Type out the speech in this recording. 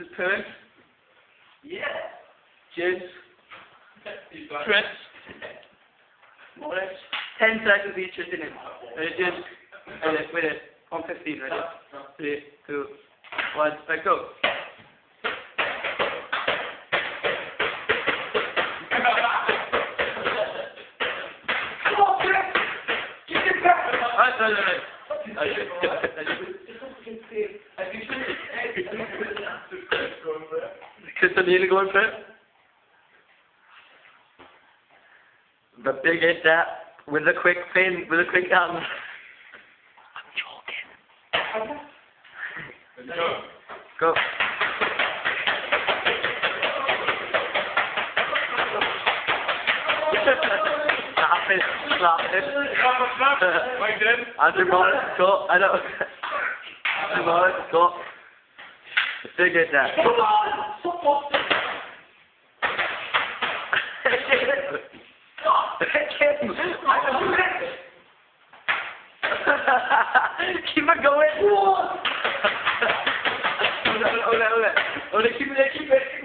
This is Perrin. Yeah. James. Chris. Morris. 10 seconds each, just in it. Ready, James? Wait it. On 15, ready? 3, 2, 1, right, go. Christian Neal going for it. The big hit that with a quick pin, with a quick I'm joking. Go. Slap it, slap it. Andrew Morris, go. I know. Andrew Morris, go. Big hit that. Keep it going. Hold it. Keep it.